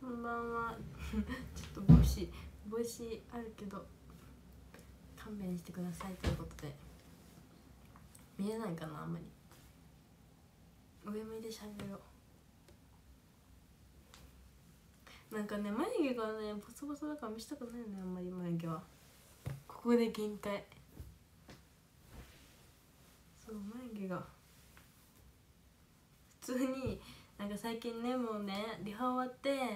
んばんはちょっと帽子あるけど勘弁してくださいということで、見えないかな、あんまり上向いてしゃべろう。なんかね、眉毛がねボソボソだから見したくないのよ、あんまり眉毛は。ここで限界。そう、眉毛が普通になんか最近ね、もうねリハ終わって、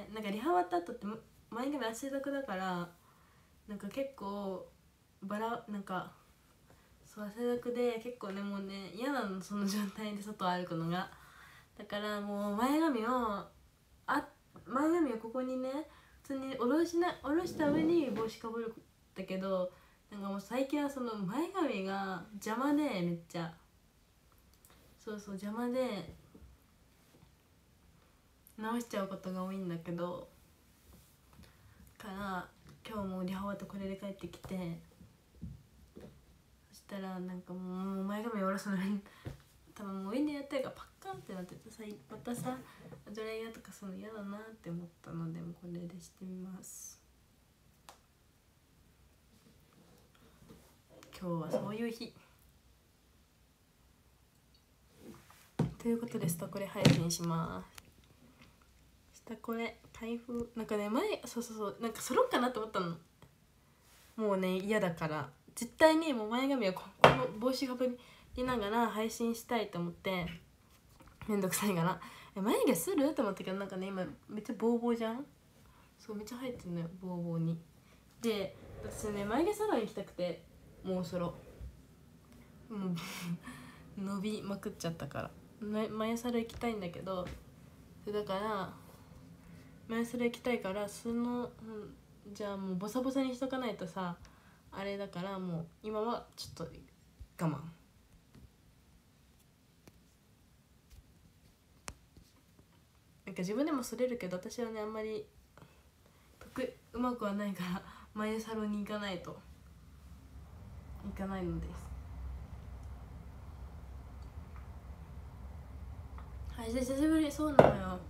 なんかリハ終わった後って眉毛汗だくだから、なんか結構なんかそう汗だくで結構ね、もうね嫌なの、その状態で外歩くのが。だからもう前髪をここにね普通に下ろした上に帽子かぶるんだけど、なんかもう最近はその前髪が邪魔で、めっちゃそう邪魔で直しちゃうことが多いんだけど、から今日もリハ終わってこれで帰ってきて、そしたらなんかもう前髪下ろすのに多分もう上でやってるからパッカンってなっててさ、またさドライヤーとかするの嫌だなって思ったので、もうこれでしてみます。今日はそういう日ということで、スタコレ配信します。スタコレ開封、なんかねそうなんか揃うかなと思ったの。もうね嫌だから、絶対にもう前髪はこの帽子かぶりながら配信したいと思って、めんどくさいから眉毛すると思ったけど、なんかね今めっちゃボーボーじゃん。そうめっちゃ入ってんのよ、ボーボーに。で私ね眉毛サロン行きたくて、もうそろもう伸びまくっちゃったから眉サロ行きたいんだけど、だから眉サロ行きたいからじゃあもうボサボサにしとかないとさあれだから、もう今はちょっと我慢。なんか自分でも剃れるけど、私はねあんまりうまくはないから眉サロに行かないのです。はい、久しぶり。そうなのよ。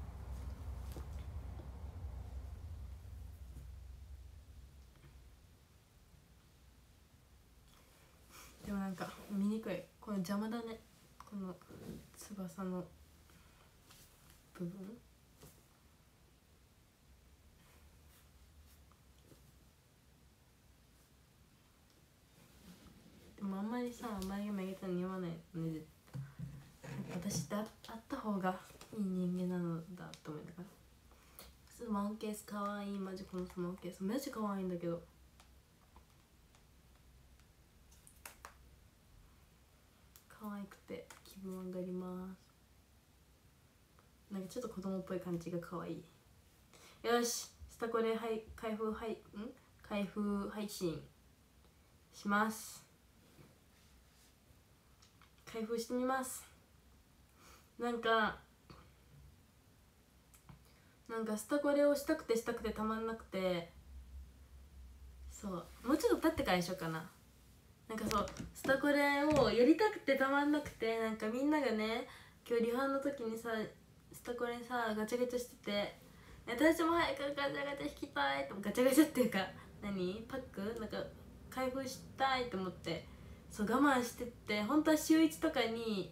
でもなんか見にくい、この邪魔だね、この翼の部分。でもあんまりさ眉毛曲げたら似合わないので、私ってあった方がいい人間なのだと思いながら。スマホケースかわいい、マジこのスマホケースマジかわいいんだけど、可愛くて気分上がります。なんかちょっと子供っぽい感じが可愛い。よし、スタコレ開封配信します。開封してみます。なんかスタコレをしたくてたまんなくて、そうもうちょっと経ってからにしようかな。なんかそうスタコレをやりたくてたまんなくて、なんかみんながね今日リハの時にさスタコレさガチャガチャしてて、私も早くガチャガチャ引きたいと、ガチャガチャっていうかパックなんか開封したいと思って、そう我慢してって、本当は週1とかに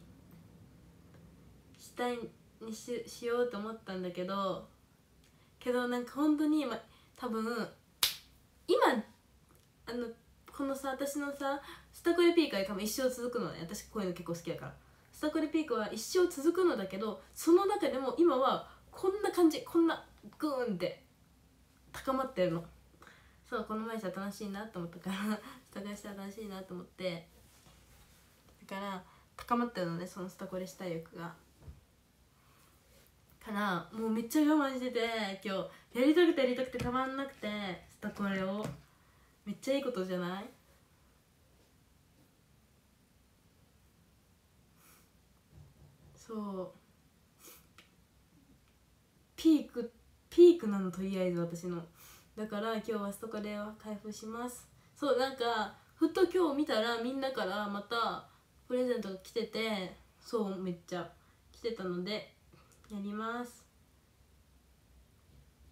しようと思ったんだけどなんか本当に多分今このさ私のさスタコレピークは多分一生続くのね。私こういうの結構好きだから、スタコレピークは一生続くのだけど、その中でも今はこんな感じ、こんなグーンって高まってるの。そうこの前したら楽しいなと思ったからスタコレしたら楽しいなと思って、だから高まってるのね、そのスタコレしたい欲が。からもうめっちゃ我慢してて、今日やりたくてたまんなくて、スタコレを。めっちゃいいことじゃない？そうピークなの、とりあえず私の。だから今日はスタコレを開封します。そうなんかふと今日見たらみんなからまたプレゼントが来てて、そうめっちゃ来てたのでやります。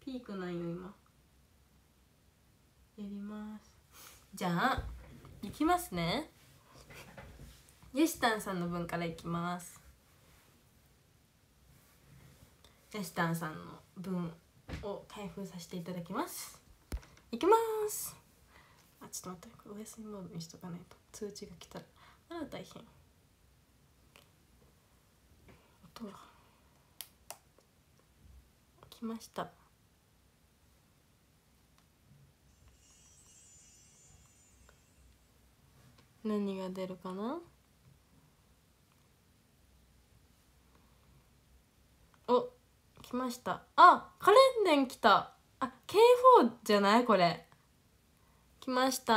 ピークなんよ今。やります。じゃあいきますね。ヨシタンさんの分からいきます。ヨシタンさんの分を開封させていただきます。いきます。あ、ちょっと待って、お休みモードにしとかないと通知が来たらまだ大変。音が来ました。何が出るかな。お、来ました。あ、カレンデン来た。あ、K4 じゃない？これ来ました。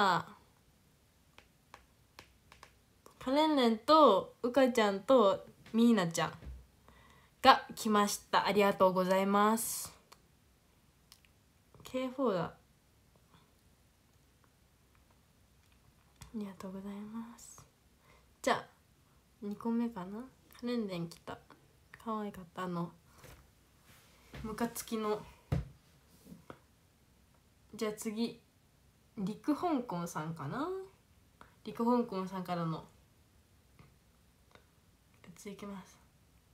カレンデンとうかちゃんとみーなちゃんが来ました。ありがとうございます。 K4 だ。ありがとうございます。じゃあ2個目かな。カレンデン来た。可愛かった。ムカつきの。じゃあ次リク香港さんかな。リク香港さんからのやついきます。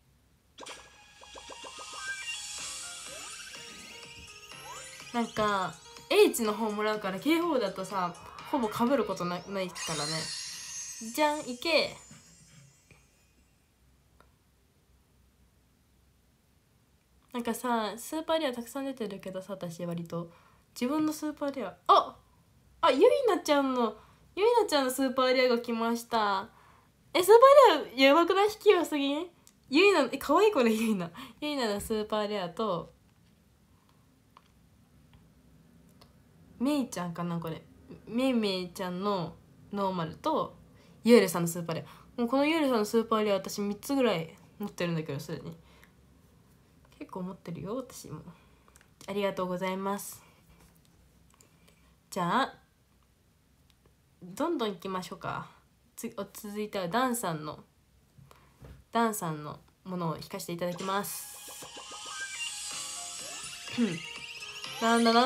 なんか H の方もらうから K4 だとさほぼかぶることないからね。じゃん、いけ。なんかさスーパーレアたくさん出てるけどさ、私割と自分のスーパーレアゆいなちゃんのスーパーレアが来ました。スーパーレアやばくない？引き良すぎん？ゆいなかわいい。これゆいなのスーパーレアとめいちゃんかな。これめいちゃんのノーマルとゆえるさんのスーパーレア。もうこのゆえるさんのスーパーレア私3つぐらい持ってるんだけど、すでに結構持ってるよ私も。ありがとうございます。じゃあどんどんいきましょうか。続いてはダンさんのものを弾かせていただきます。なんだ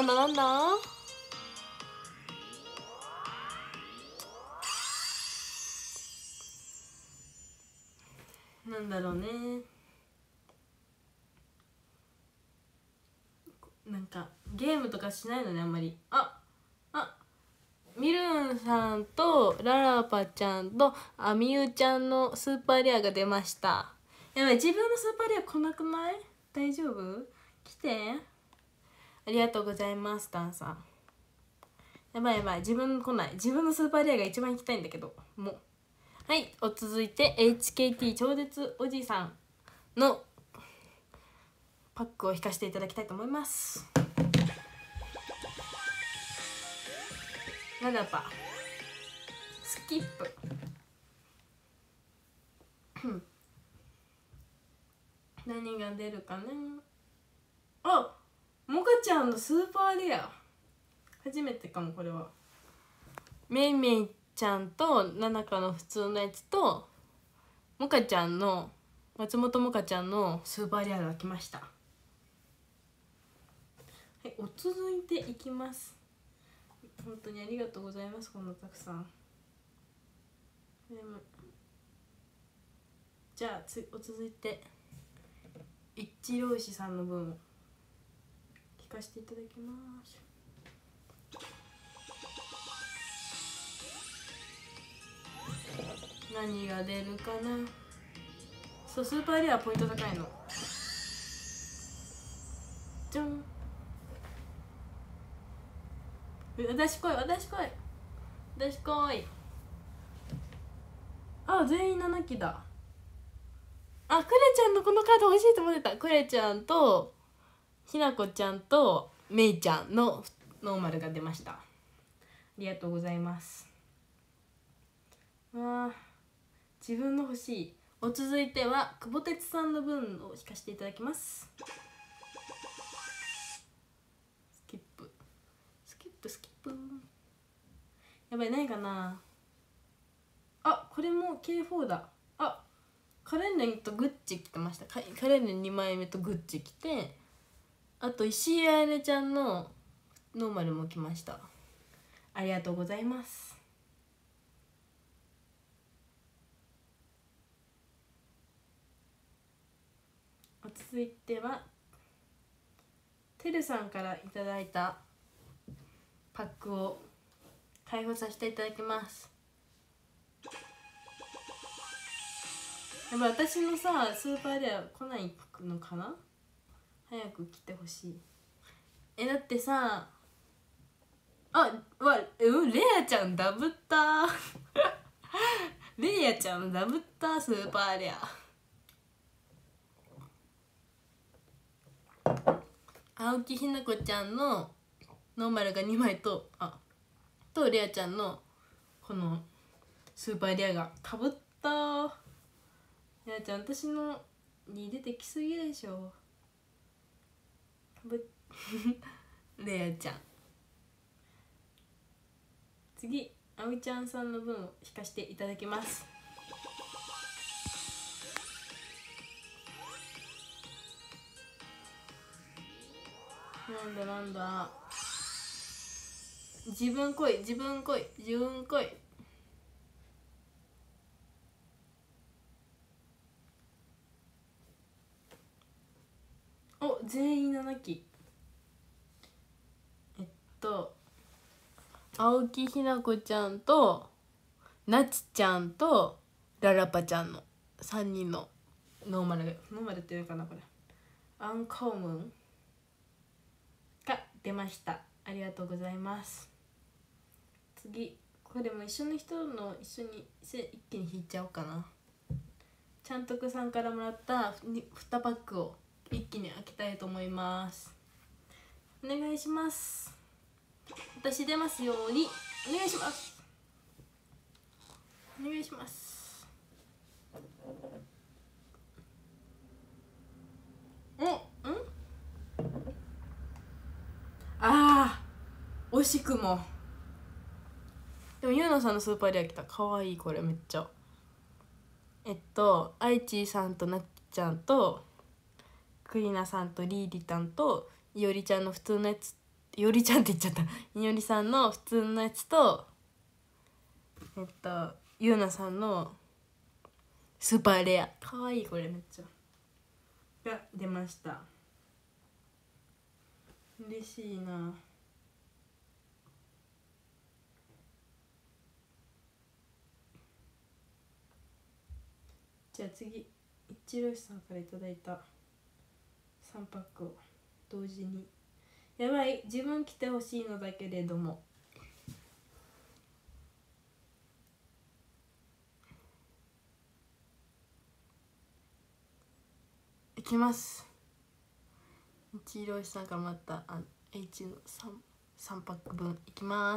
なんだろうね。なんかゲームとかしないのねあんまり。みるんさんとララパちゃんとみゆちゃんのスーパーレアが出ました。やばい、自分のスーパーレア来なくない？大丈夫？来て。ありがとうございます。ダンさんやばい自分来ない。自分のスーパーレアが一番行きたいんだけど。もうはい、続いて HKT 超絶おじさんのパックを引かせていただきたいと思います。ララパスキップ何が出るかね。モカちゃんのスーパーレア初めてかも。これはめいめいちゃんとナナカの普通のやつとモカちゃんの松本モカちゃんのスーパーレアが来ました。はい、続いていきます。本当にありがとうございます。こんなたくさん。じゃあ続いて一郎石さんの分を聞かせていただきます。何が出るかな。そう、スーパーレアポイント高いの。じゃん。私来い。全員7期だ。クレちゃんのこのカード欲しいと思ってた。クレちゃんとひなこちゃんとめいちゃんのノーマルが出ました。ありがとうございます。自分の欲しい。続いては久保哲さんの分を引かせていただきます。スキップやばい、ないかな。これも K4 だ。カレンレンとグッチ来てました。カレンレン2枚目とグッチ来て、 あと石井あやねちゃんのノーマルも来ました。ありがとうございます。続いてはてるさんからいただいたパックを開封させていただきます。やっぱ私のさスーパーでは来ないのかな。早く来てほしい。だってさレアちゃんダブったレアちゃんダブったスーパーレア。青木ひな子ちゃんのノーマルが2枚とレアちゃんのこのスーパーレアがかぶった。レアちゃん私のに出てきすぎでしょ。レアちゃん。次あみちゃんさんの分を引かせていただきます。なんだ自分来い自分来い自分来い。お、全員7期。青木ひな子ちゃんとなちちゃんとララパちゃんの3人のノーマルっていうかな、これアンコームンが出ました。ありがとうございます。次これも一緒の人の一緒に一気に引いちゃおうかな。ちゃんとくさんからもらった2パックを一気に開けたいと思います。お願いします。私出ますようにお願いします。お願いします。惜しくも。でもゆうなさんのスーパーレア来た。かわいい、これめっちゃ。あいちさんとなっちゃんとクリナさんとリーリタンといおりちゃんの普通のやつ、いおりちゃんって言っちゃったいおりさんの普通のやつとゆうなさんのスーパーレア。かわいい、これめっちゃが出ました。嬉しいな。じゃあ次一郎さんからいただいた3パックを同時に。やばい、自分来てほしいのだけれどもいきます。一郎さんからまたH の 3パック分いきます。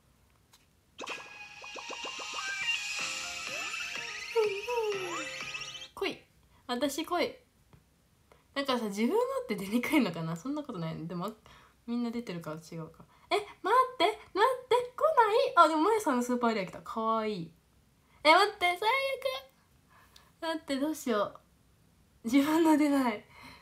来い、私来い。なんかさ自分のって出にくいのかな。そんなことない。でもみんな出てるから違うか。待って来ない。でもまやさんのスーパーレア来た。かわいい。待って最悪。待ってどうしよう。自分の出ない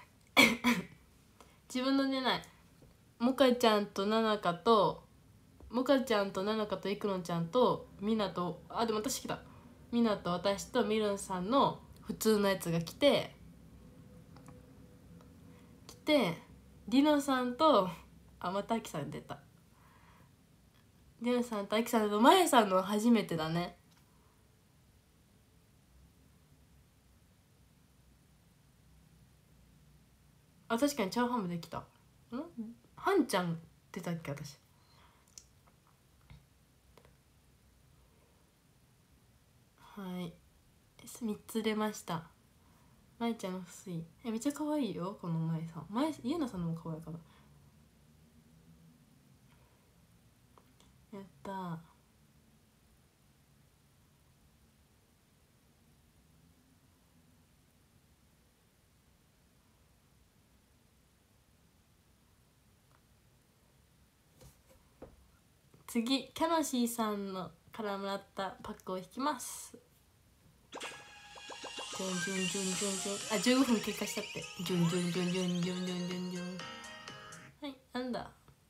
自分の出ない。もかちゃんとななかといくのちゃんとみなとでも私来た。みなと私とみるんさんの普通のやつが来てりのさんとまたあきさん出た。りのさんとあきさんとまやさんの初めてだね。確かにチャーハンもできた。はんちゃん出たっけ私。はい3つ出ました。まいちゃんの薄いめっちゃ可愛いよ。このまいさん、ゆうなさんのも可愛いかな。やったー。次キャノシーさんのからもらったパックを引きます。15分経過したって。 なんだ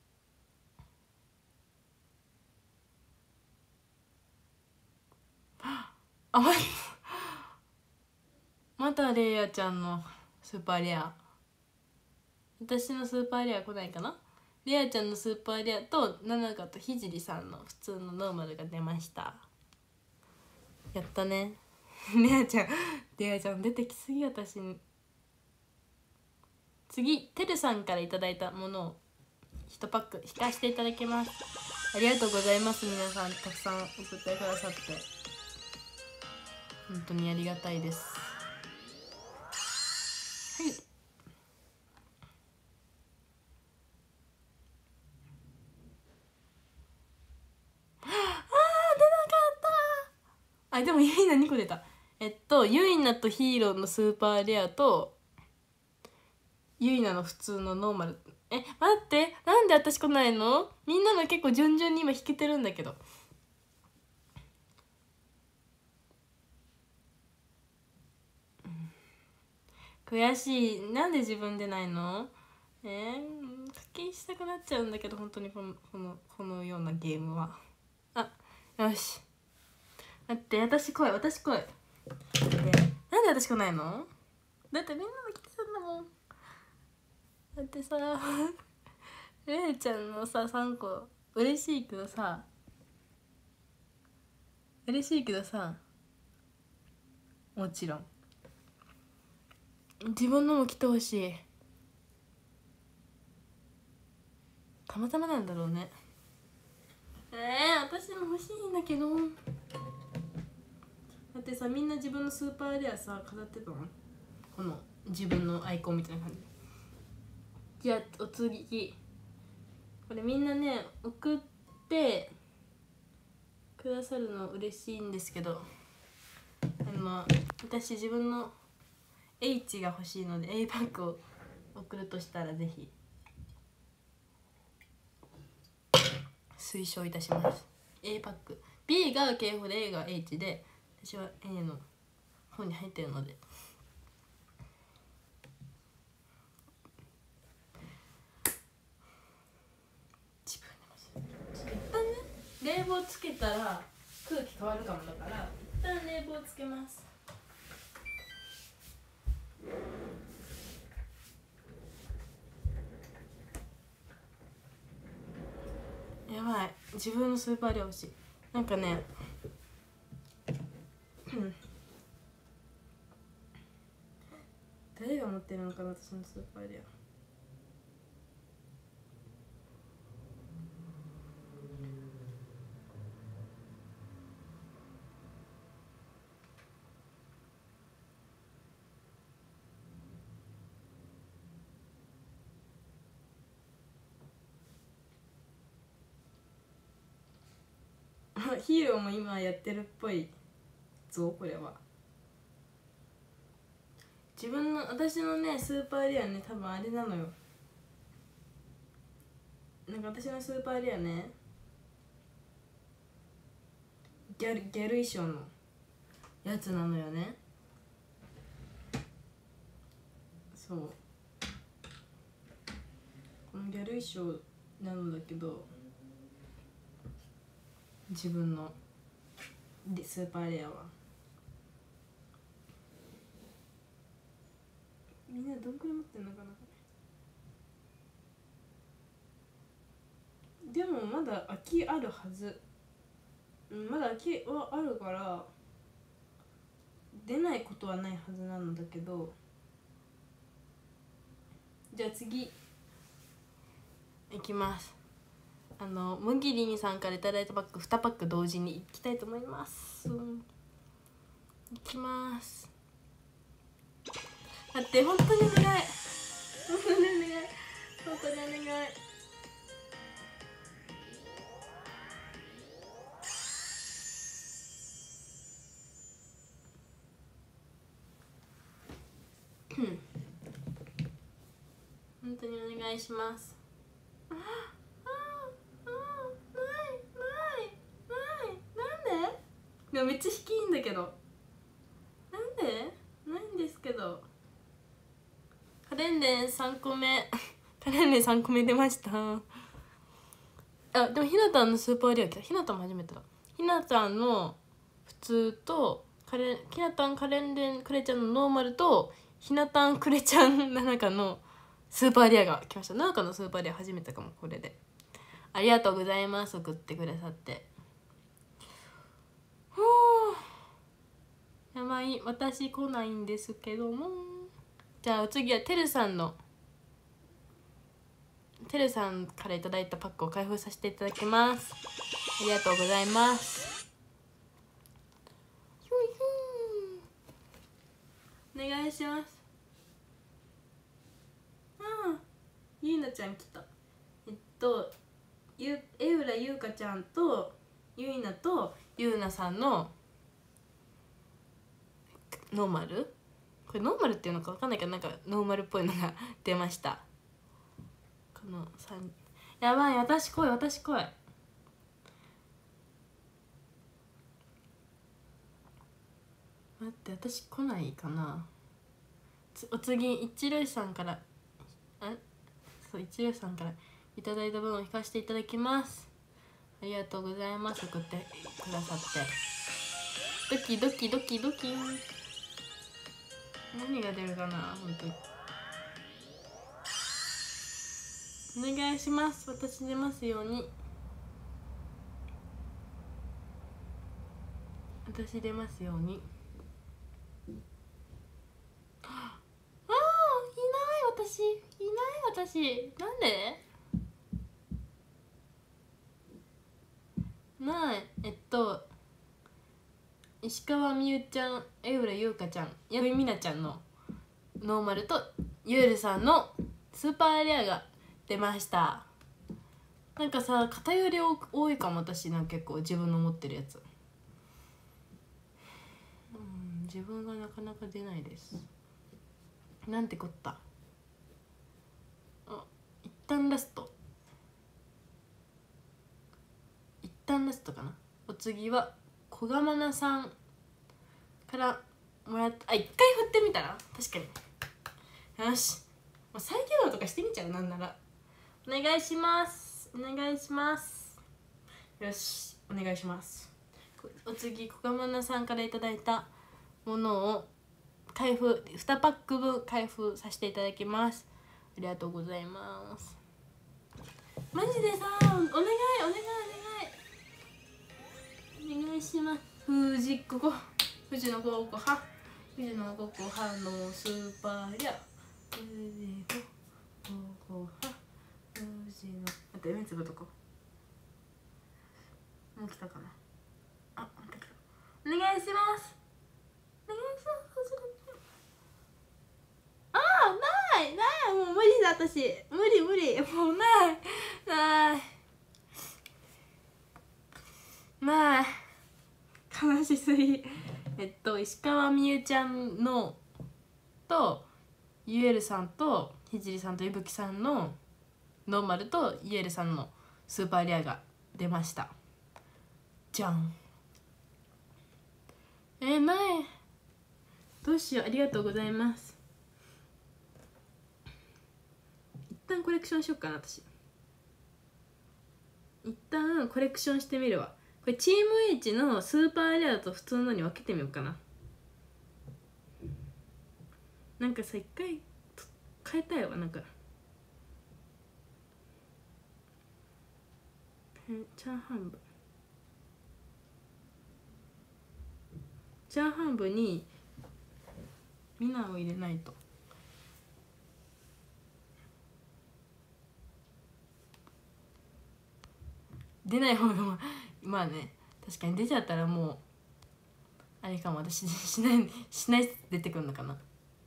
あ、またレイヤちゃんのスーパーレア。私のスーパーレア来ないかな。レアちゃんのスーパーレアとナナカとひじりさんの普通のノーマルが出ました。やったねレアちゃん出てきすぎ。私に次てるさんからいただいたものを1パック引かせていただきます。ありがとうございます。皆さんたくさん送ってくださって本当にありがたいです。はい、あ、でもゆいな2個出た。ゆいなとヒーローのスーパーレアとゆいなの普通のノーマル。待って、なんで私来ないの？みんなの結構順々に今引けてるんだけど。悔しい。なんで自分出ないの？課金したくなっちゃうんだけど、本当にこのようなゲームは。あ、よし。待って、私来い。なんで私来ないの？だってみんなも来てたんだもん。だってされいちゃんのさ3個嬉しいけどさもちろん自分のも来てほしい。たまたまなんだろうね。私も欲しいんだけど。だってさ、みんな自分のスーパーレアさ飾ってたの、この自分のアイコンみたいな感じ。じゃあお次、これみんなね送ってくださるの嬉しいんですけど、私自分の H が欲しいので A パックを送るとしたらぜひ推奨いたします。 A パック B が K 法で A が H で、私は A の方に入ってるので自分でも一旦ね冷房つけたら空気変わるかも。だから一旦冷房つけます。やばい、自分のスーパーレア欲しい。なんかね誰が持ってるのかな、私のスーパーレア。ヒーローも今やってるっぽいぞ。これは私のねスーパーレアね、多分あれなのよ。なんか私のスーパーレアね、ギャル衣装のやつなのよね。そう、このギャル衣装なのだけど、自分のスーパーレアはみんなどんくらい持ってんのかな。でもまだ空きあるはず。まだ空きはあるから出ないことはないはずなのだけど。じゃあ次いきます。むぎりんさんからいただいたパック2パック同時にいきたいと思います。いきます。待って、本当にお願い、本当にお願い、本当にお願い。本当にお願いします。なんで？でもめっちゃ引きいいんだけど。なんで？ないんですけど。カレンデン3個目カレンレン3個目出ました。あ、でもひなたんのスーパーレア来た。ひなたんも初めてだ。ひなたんの普通とひなたんカレンレンクレちゃんのノーマルとひなたんクレちゃんななかのスーパーレアが来ました。ななかのスーパーレア初めてかも。これでありがとうございます。送ってくださって。ふう、やばい、私来ないんですけども。じゃあお次はてるさんからいただいたパックを開封させていただきます。ありがとうございます。お願いします。ゆいなちゃん来た。江浦優香ちゃんとゆいなとゆうなさんのノーマル、これノーマルっていうのか分かんないけど、なんかノーマルっぽいのが出ました。この3人、やばい、私来い。待って、私来ないかな。お次一塁さんからいただいた分を引かせていただきます。ありがとうございます。送ってくださって。ドキドキ何が出るかな。本当にお願いします。私出ますように。私出ますように。いない私。なんでない。石川みゆちゃん、江浦優香ちゃん、矢部美奈ちゃんのノーマルとゆうるさんのスーパーレアが出ました。なんかさ、偏り多いかも。私なんか結構自分の持ってるやつ、自分がなかなか出ないです。なんてこった。一旦ラストかな。お次は小釜菜さんからもらった。一回振ってみたら確かに。よし、再起動とかしてみちゃう。なんならお願いします。よし、お願いします。お次小釜菜さんからいただいたものを2パック分開封させていただきます。ありがとうございます。マジでさ、お願いします。富士のココハのスーパーリア、富士のココハ、待って、目つぶとこ。もう来たかな。また来た。お願いします。ないもう無理だ。私無理もうない悲しすぎ。石川みゆちゃんのとゆえるさんとひじりさんといぶきさんのノーマルとゆえるさんのスーパーレアが出ました。じゃん。ないどうしよう。ありがとうございます。一旦コレクションしよっかな。私一旦コレクションしてみるわ。これチーム H のスーパーレアと普通のに分けてみようかな。なんかさ、一回変えたいわ。なんかチャーハン部にミナを入れないと。出ない方がまあね、確かに出ちゃったらもうあれかも。私しない出てくるのかな。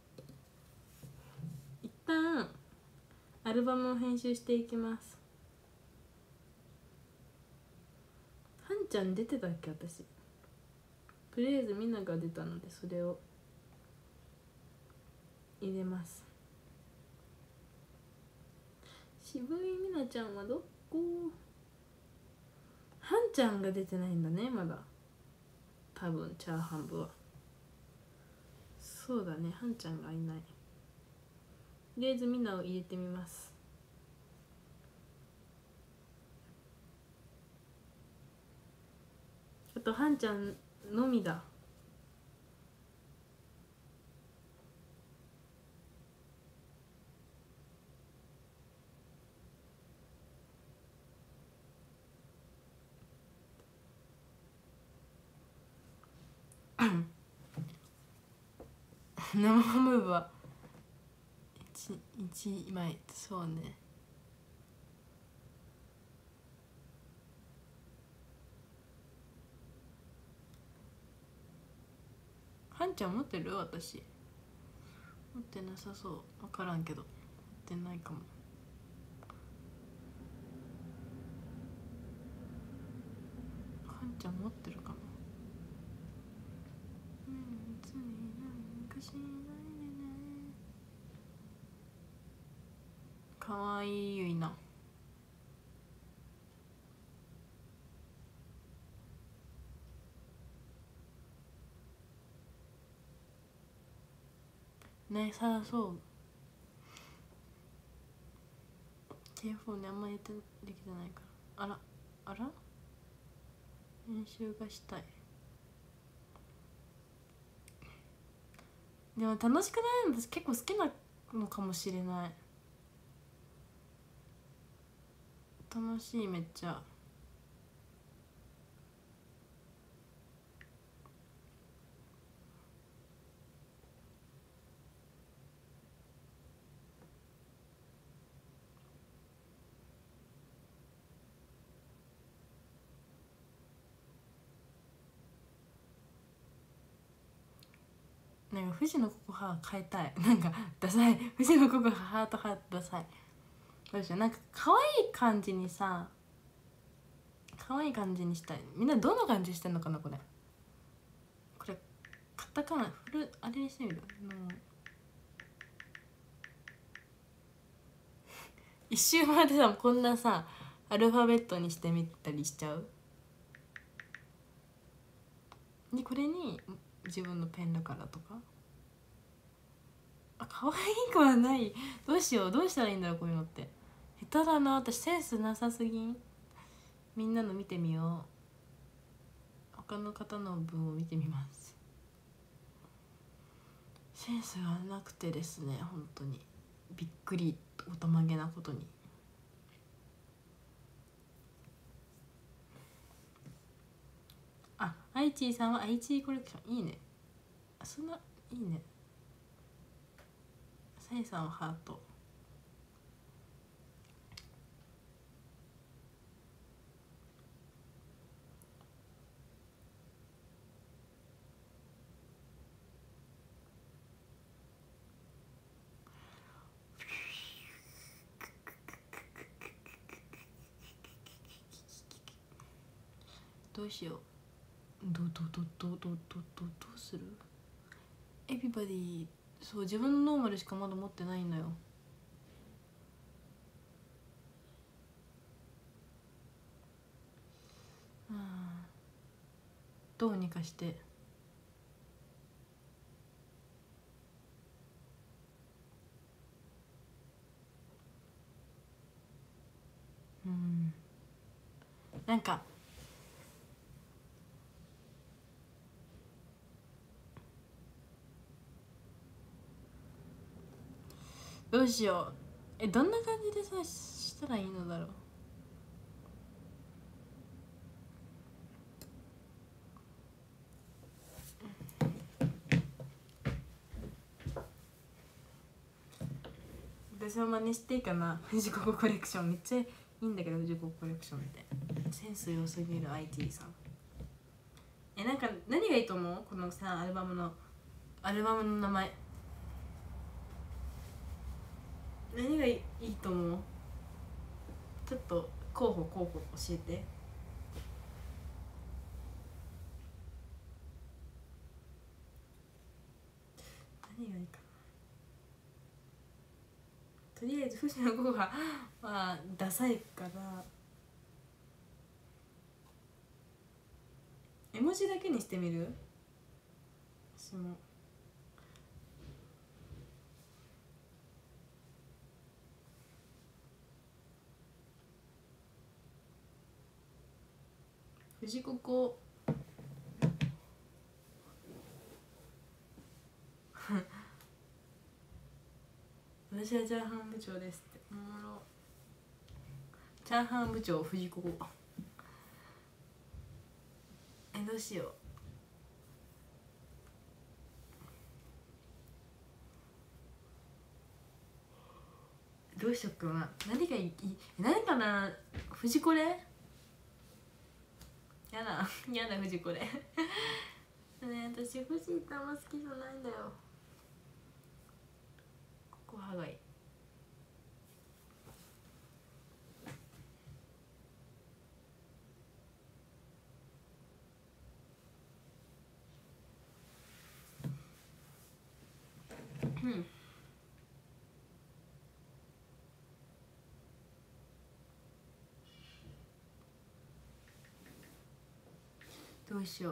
一旦アルバムを編集していきます。はんちゃん出てたっけ。私とりあえずみんなが出たのでそれを入れます。渋いみなちゃんはどこ。はんちゃんが出てないんだねまだ。多分チャーハン部はそうだね。はんちゃんがいない。とりあえずみんなを入れてみます。 あとはんちゃんのみだ。生ハムは1枚。そうね。はんちゃん持ってる？私持ってなさそう。分からんけど持ってないかも。はんちゃん持ってるかな。別になんかしないでね。かわいいゆいな。ね、さあそう K4 ね、あんまりできてないから。あら練習がしたい。でも楽しくない？私結構好きなのかもしれない。楽しい、めっちゃ。なんか富士のココハ変えたい。なんかダサい。富士のココハートダサい。どうしよう。なんか可愛い感じにさ、可愛い感じにしたい。みんなどんな感じしてんのかなこれ。これカタカナあれにしてみる。一周回ってさ、こんなさアルファベットにしてみたりしちゃう。でこれに自分のペンだからとか。可愛い子はない。どうしよう、どうしたらいいんだろう、こういうのって。下手だな、私センスなさすぎん。みんなの見てみよう。他の方の文を見てみます。センスがなくてですね、本当にびっくりおたまげなことに。あ、アイチーさんはアイチーコレクションいいね。そんないいね。サイさんはハート。どうしよう。どうする？エビバディ。そう、自分のノーマルしかまだ持ってないのよ。どうにかして。なんかどうしよう。どんな感じでさしたらいいのだろう。私は真似していいかな。藤子コレクションめっちゃいいんだけど、藤子コレクションってセンス良すぎる IT さん。なんか何がいいと思う？このさアルバムの名前何がいいと思う？ちょっと候補教えて。何がいいかな。とりあえず藤野剛がまあダサいから絵文字だけにしてみる。私も藤子私はチャーハン部長ですって。おもろ。チャーハン部長藤子。どうしよう。どうしよっかな。何がいい？何かな。藤子れやだやだ藤子れねえ、私藤井あんま好きじゃないんだよ。ここはがいい。うんどうしよう。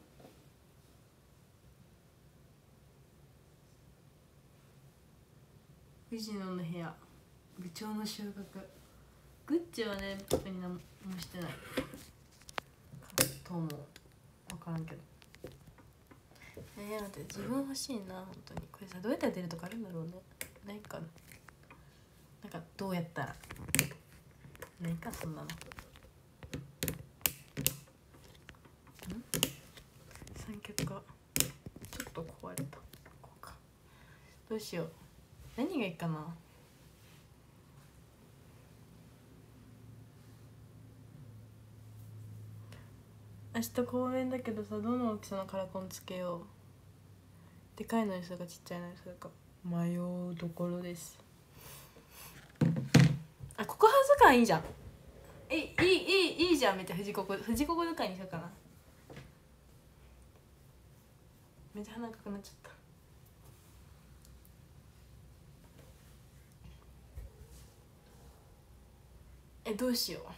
藤野の部屋部長の収穫。グッチはね特に何もしてないと思う。分からんけど。待って、自分欲しいな本当に。これさどうやって出るとかあるんだろうね。ないかな。なんかどうやったらないかそんなの。三脚がちょっと壊れた。こうか。どうしよう。何がいいかな。明日公園だけどさ、どの大きさのカラコンつけよう。でかいのにするかちっちゃいのにするか迷うところです。あ、ここはず感いいじゃん。いいじゃん。めっちゃ藤子図鑑にしようかな。めっちゃ鼻赤くなっちゃった。どうしよう。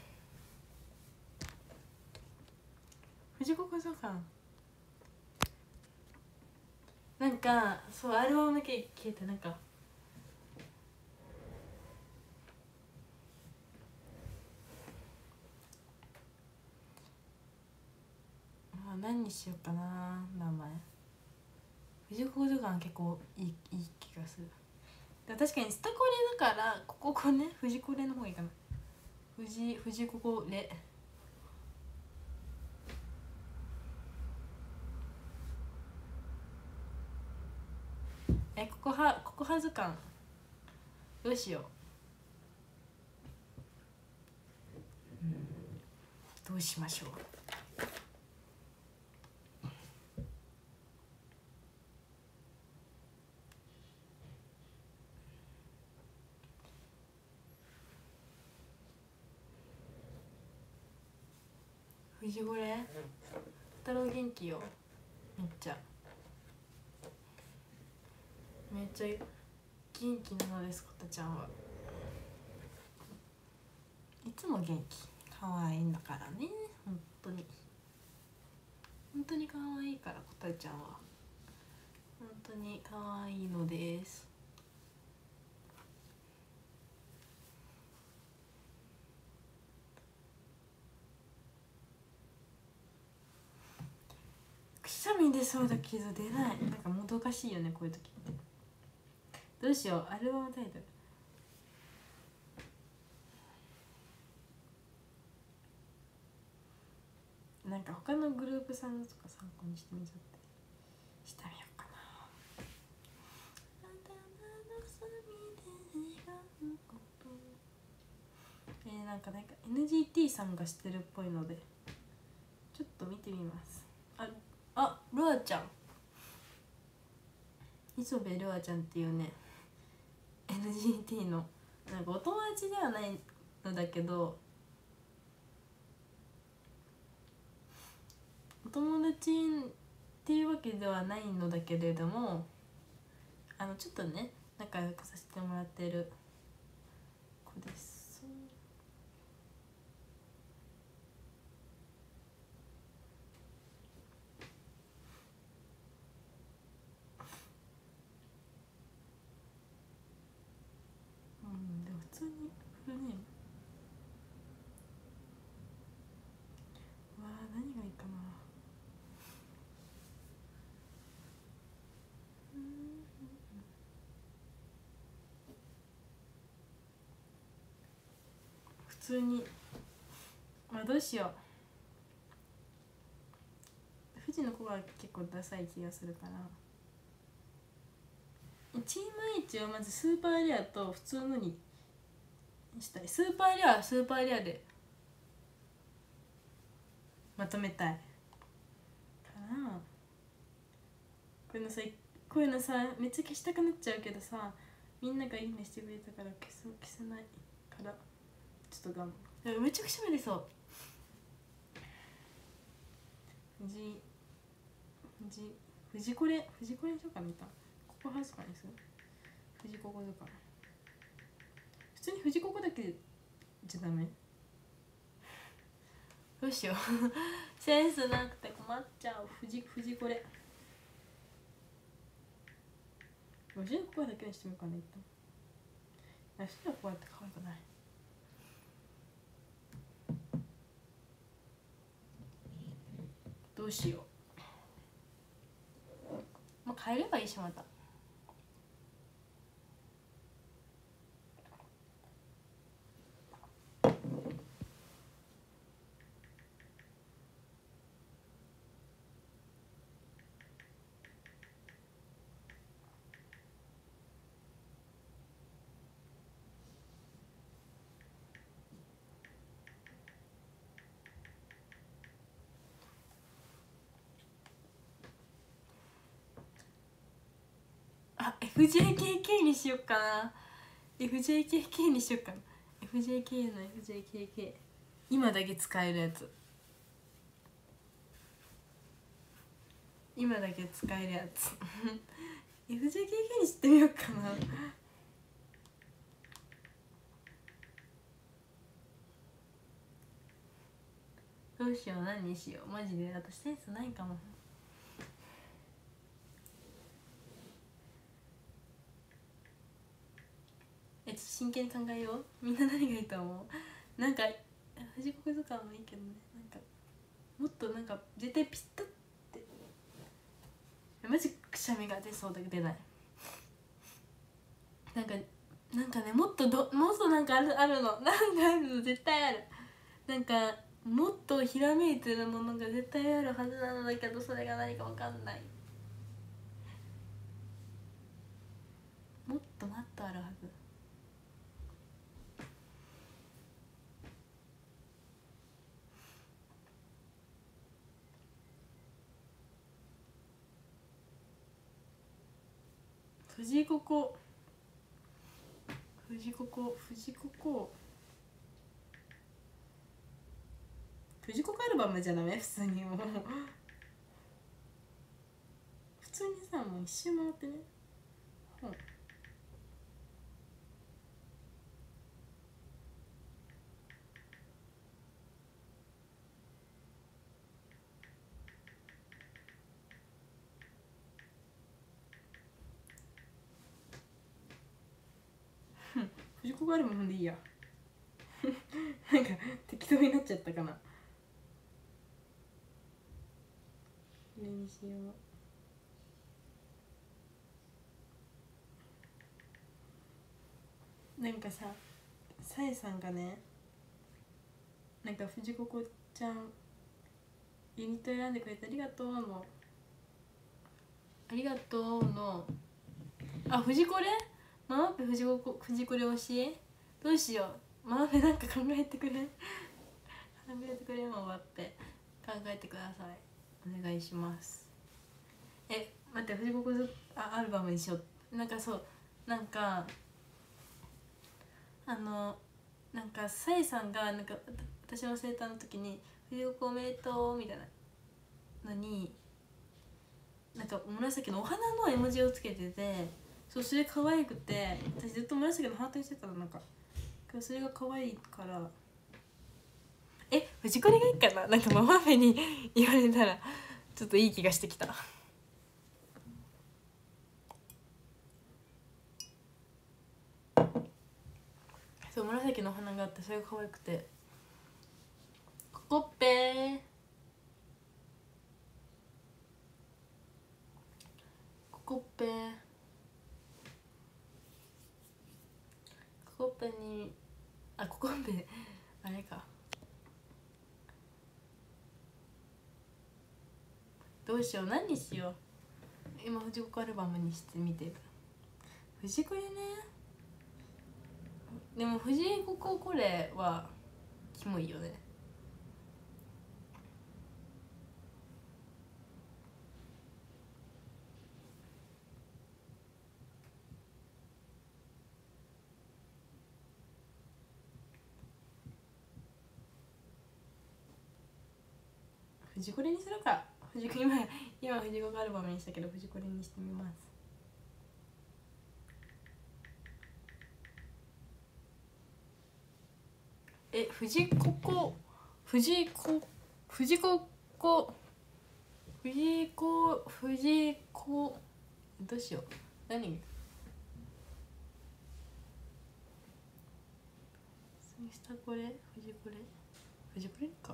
藤子図鑑なんかそうアルバムだけ消えてなんか何にしようかな。名前藤子図鑑結構いい気がする。確かにスタコレだからこね藤子レの方がいいかな。藤子レここは図鑑どうしよう。どうしましょう。藤子レ太郎元気よ。めっちゃ元気なのです。こたちゃんはいつも元気。可愛いんだからね。本当に可愛いからこたちゃんは本当に可愛いのです。くしゃみ出そうだけど出ない。なんかもどかしいよねこういう時って。どうしよう。アルバムタイトルなんか他のグループさんとか参考にしてみようかな。なんかNGT さんが知ってるっぽいのでちょっと見てみます。ルアちゃん磯部ルアちゃんっていうね NGT のなんかお友達ではないのだけどお友達っていうわけではないのだけれどもちょっとね仲良くさせてもらってる子です。でも普通にフルネーム何がいいかな。 通にまあどうしよう。富士の子が結構ダサい気がするからチーム H はまずスーパーレアと普通のにしたい。スーパーレアはスーパーレアでまとめたいからこういうのさめっちゃ消したくなっちゃうけどさ、みんながいいねしてくれたから消せないからちょっと我慢。めちゃくちゃ無理そう。富士これにしようかな。ここハウスかにする。富士ここだから普通に富士ここだけじゃダメ？どうしようセンスなくて困っちゃう。富士これ富士ここだけにしてみようかな。一旦足がこうやって可愛くない？どうしよう。もう変えればいいしまた。FJKK にしよっかな。FJKK にしよっかな。FJK の FJKK 今だけ使えるやつ今だけ使えるやつFJKK にしてみようかな。どうしよう、何にしよう。マジで私センスないかも。ちょっと真剣に考えよう。みんな何がいいと思う？なんか藤子とかもいいけどね。なんかもっとなんか絶対ピッタってマジくしゃみが出そうだけど出ない。なんかねもっとなんかあるのなんかあるの絶対ある。なんかもっとひらめいてるものが絶対あるはずなのだけど、それが何か分かんない。もっとあるはず。藤子アルバムじゃダメ？普通にもう普通にさ、もう一周回ってね。藤子アルバムでいいやなんか適当になっちゃったかな。これにしよう。なんかさ、さえさんがね、なんか藤子ちゃんユニット選んでくれてありがとうの藤子れママペ藤子れ教え。どうしよう、ママペなんか考えてくれママペ考えてください。お願いします。待って、藤子アルバムにしよう。なんかそうなんかなんかさえさんがなんか私の生誕の時に「藤子おめでとう」みたいなのになんか紫のお花の絵文字をつけてて、そうそれ可愛くて私ずっと紫のハートにしてたの。なんかそれが可愛いから藤子がいいかな。なんかママフェに言われたらちょっといい気がしてきた。そう紫のお花があってそれが可愛くてココッペーにココッペあれか。どうしよう、何にしよう。今藤子アルバムにしてみてる。藤子ね。でも藤子これはキモいよね。藤子にするか。今藤子アルバムにしたけど藤子にしてみます。藤子どうしよう。何下これ藤子か。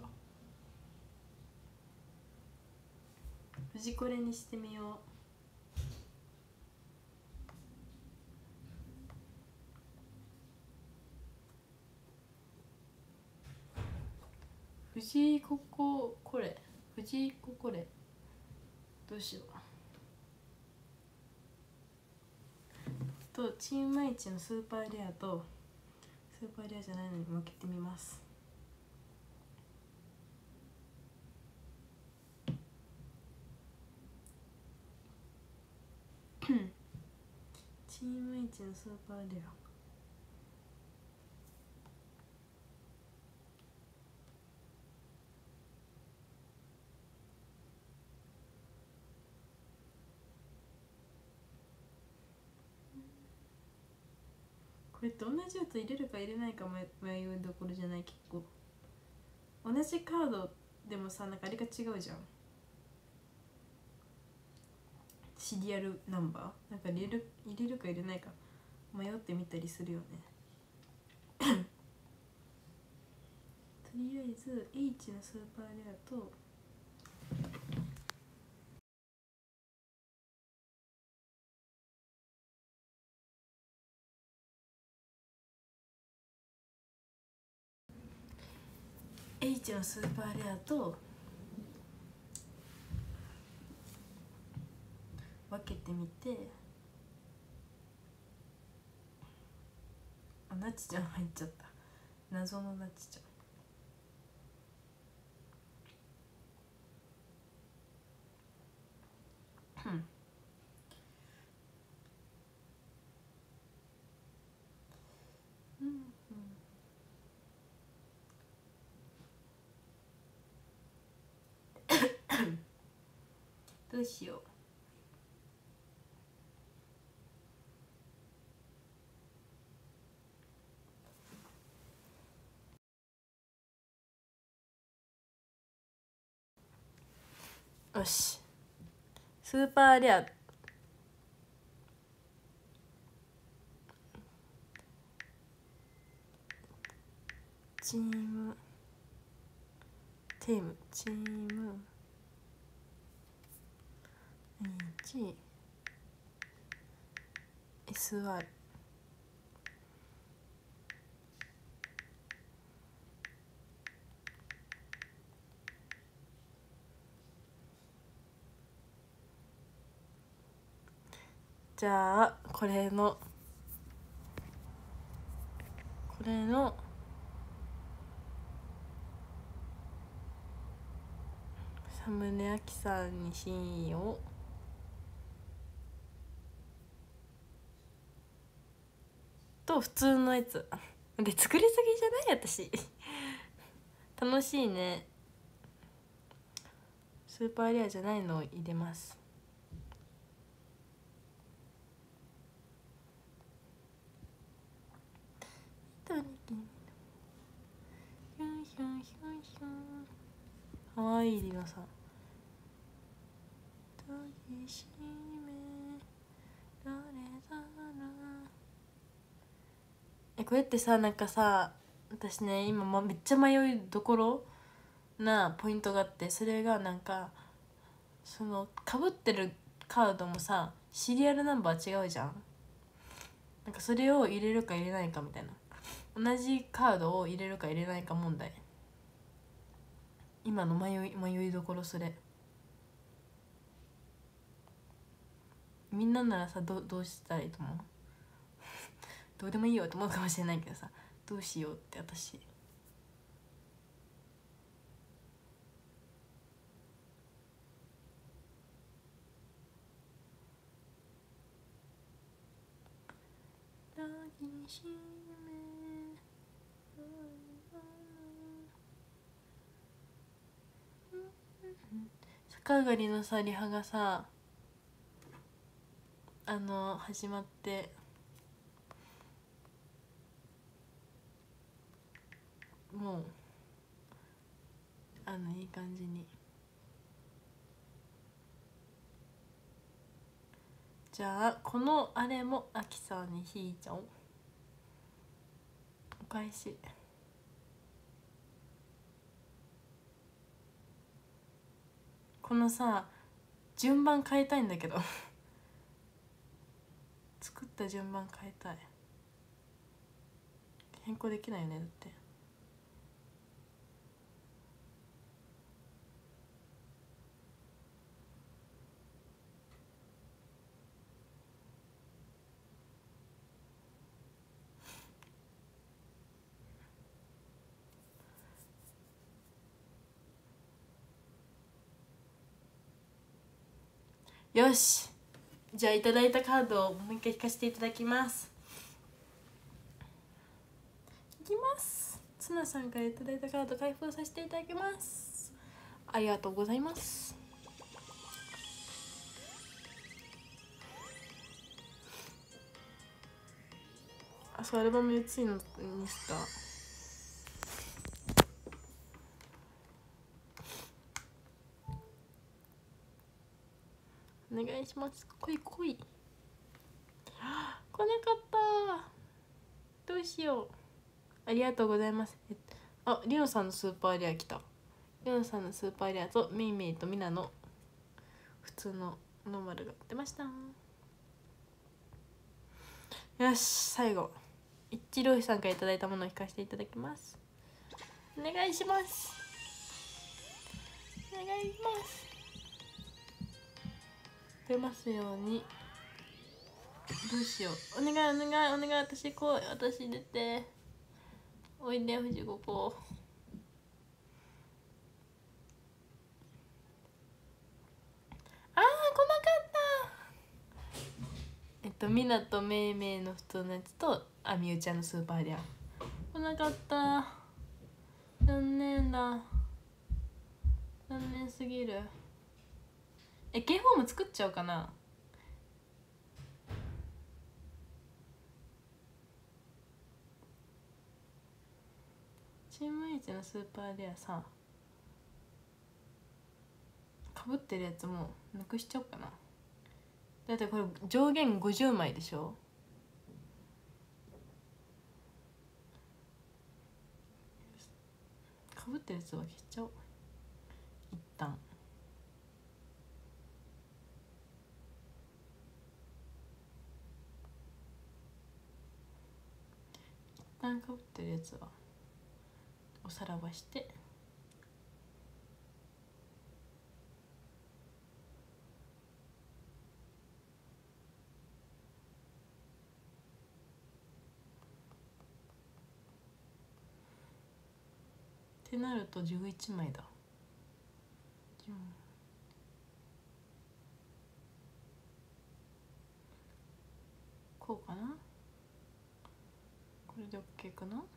藤子にしてみよう。藤子これどうしよう。とチームマイチのスーパーレアとスーパーレアじゃないのに分けてみます。チームHのスーパーレア。これって同じやつ入れるか入れないか迷うどころじゃない。結構同じカードでもさ、なんかあれが違うじゃん。シリアルナンバーなんか入れるか入れないか迷ってみたりするよね。とりあえず H のスーパーレアとH のスーパーレアと分けてみて、あ、なちちゃん入っちゃった。謎のなちちゃん。どうしよう。よし、スーパーレアチームチーム SR。 じゃあこれのサムネアキさんにしよう。と普通のやつで作りすぎじゃない私楽しいね。スーパーレアじゃないのを入れます。かわいいリノさん。これってさ、なんかさ、私ね今、めっちゃ迷いどころなポイントがあって、それがなんかそのかぶってるカードもさシリアルナンバー違うじゃん。なんかそれを入れるか入れないかみたいな。 同じカードを入れるか入れないか問題。今の迷いどころ。それみんなならさ、どうしたらいいと思う？どうでもいいよと思うかもしれないけどさ、どうしようって私。逆上がりのさリハがさ始まって、もういい感じに。じゃあこのあれもアキさんに引いちゃおう。お返し。このさ順番変えたいんだけど作った順番変えたい。変更できないよねだって。よし、じゃあいただいたカードをもう一回引かせていただきます。いきます。ツナさんからいただいたカード開封させていただきます。ありがとうございます。あ、そう、アルバム4つにした。お願いします。来い来い。来なかった。どうしよう。ありがとうございます。あ、リノさんのスーパーレア来た。リノさんのスーパーレアとメイメイとミナの普通のノーマルが出ました。よし、最後一郎さんからいただいたものを引かせていただきます。お願いします。お願いします。出ますように。どうしよう。お願いお願いお願い。私来い。私出て。おいで藤子こう。あー、来なかった。みなとめいめいの普通のやつとみゆちゃんのスーパーレア来なかった。残念だ。残念すぎる。K フォーム作っちゃおうかな。チーム H のスーパーレアさ、かぶってるやつもなくしちゃおうかな。だってこれ上限50枚でしょ。かぶってるやつは消しちゃおう一旦。一旦かぶってるやつはおさらばして、ってなると11枚だ。こうかな。これで OK かな。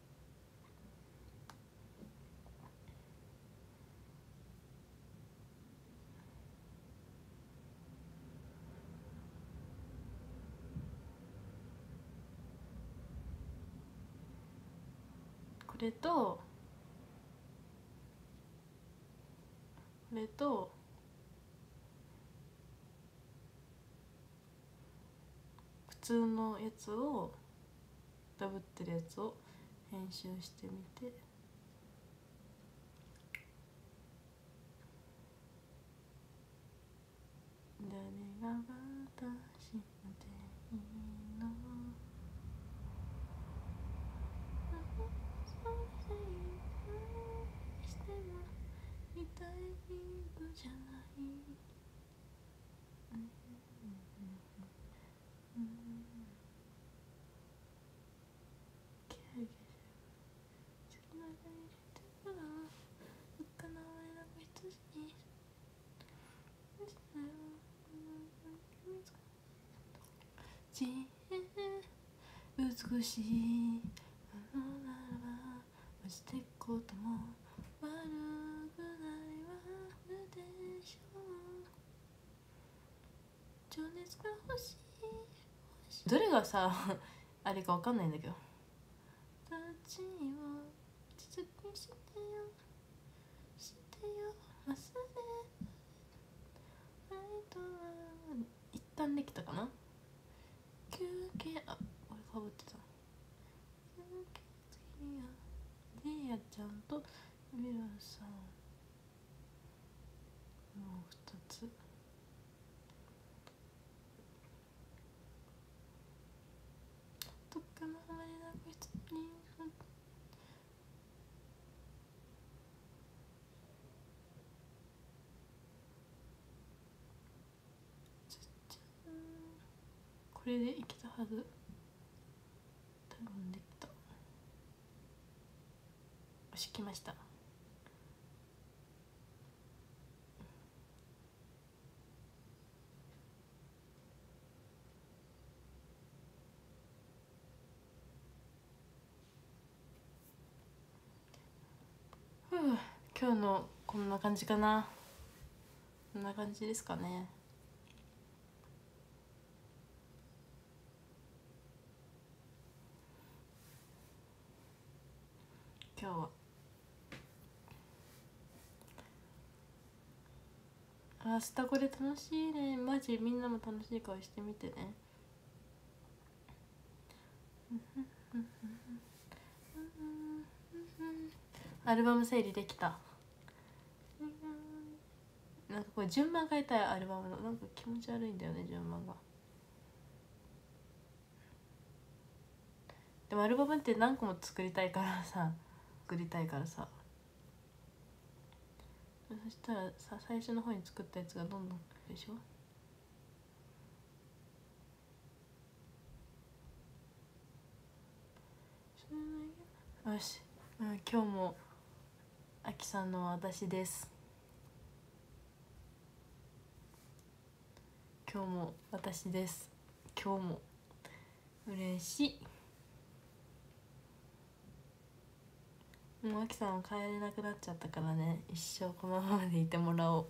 これとこれと普通のやつをダブってるやつを編集してみて、誰が私の手のちへ美しいものならば落ちていくことも悪くないわでしょう。情熱が欲しい。どれがさあれかわかんないんだけど。立ちを続きしてよしてよ忘れないとは。一旦できたかな。休憩、あ、これかぶってた。休憩次はレイヤちゃんとミラさんもう2つ。どっかの浜でなく一つにこれでいけたはず。多分できた。押しきました。今日のこんな感じかな。こんな感じですかね。今日は明日これ楽しいね。マジみんなも楽しい顔してみてね。アルバム整理できた。なんかこれ順番変えたい。アルバムのなんか気持ち悪いんだよね、順番が。でもアルバムって何個も作りたいからさそしたらさ、最初の方に作ったやつがどんどんでしょ。よし、今日もあきさんの私です。今日も私です。今日も嬉しい。もうあきさんは帰れなくなっちゃったからね、一生このままでいてもらおう。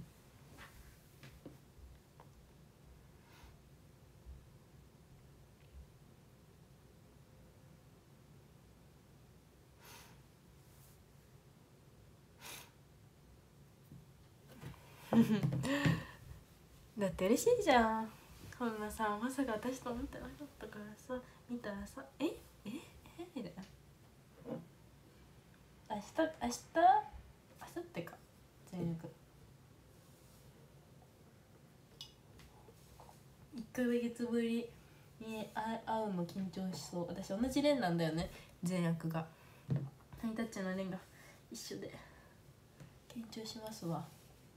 だって嬉しいじゃん。こんなさ、まさか私と思ってなかったからさ、見たらさ、みたいな。明後日か全力1ヶ月ぶりに会うの緊張しそう。私同じ連なんだよね、善悪が。ハイタッチの連が一緒で緊張しますわ。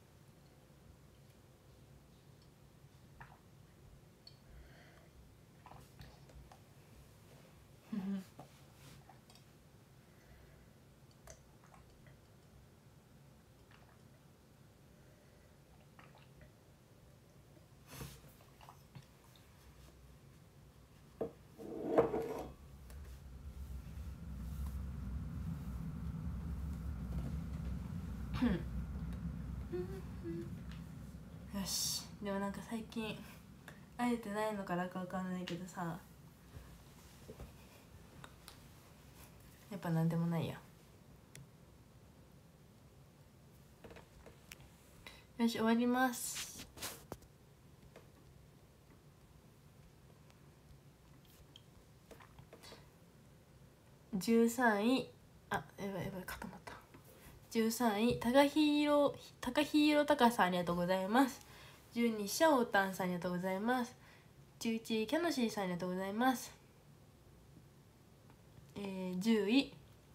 よし。でもなんか最近会えてないのからかわかんないけどさ、やっぱなんでもないや。よし、終わります。13位、あ、やばい固まった。13位高弘隆さん、ありがとうございます。12位シャオタンさん、ありがとうございます。11位キャノシーさん、ありがとうございます。10位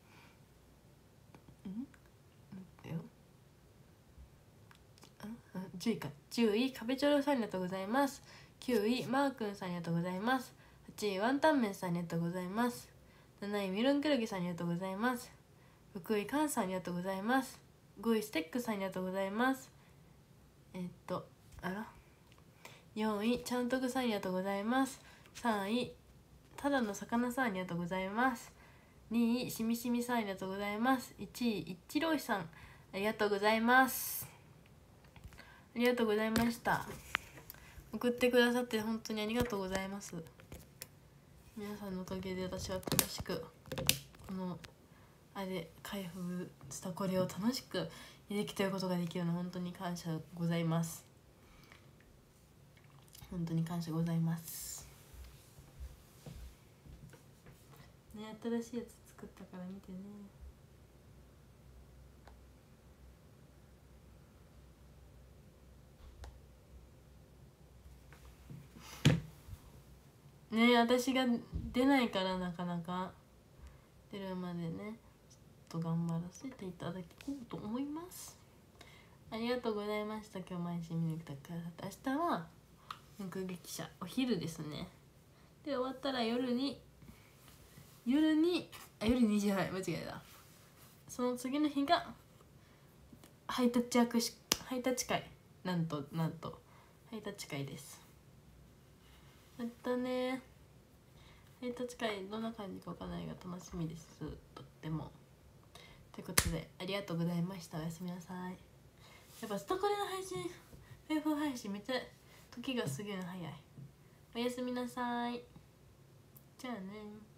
10位壁チョロさん、ありがとうございます。9位マー君さん、ありがとうございます。8位ワンタンメンさん、ありがとうございます。7位ミルンクルギさん、ありがとうございます。6位カンさん、ありがとうございます。5位ステックさん、ありがとうございます。4位ちゃんとぐさん、ありがとうございます。 3位ただの魚さんありがとうございます。2位しみしみさんありがとうございます。1位一郎さんありがとうございます。ありがとうございました。送ってくださって本当にありがとうございます。皆さんのおかげで私は楽しくこのあれ開封したこれを楽しくできてることができるの本当に感謝ございます。本当に感謝ございますね。新しいやつ作ったから見てね。ね、私が出ないからなかなか出るまでねちょっと頑張らせていただこうと思います。ありがとうございました。今日毎日見に来てくださって。明日は目撃者お昼ですね。で終わったら夜に夜2時半間違えた。その次の日がハイタッチ会なんとハイタッチ会です。やったね。ハイタッチ会どんな感じかわからないが楽しみです。とっても。ということでありがとうございました。おやすみなさい。やっぱスタコレの配信開封配信めっちゃ時が過ぎるの早い。おやすみなさい。じゃあね。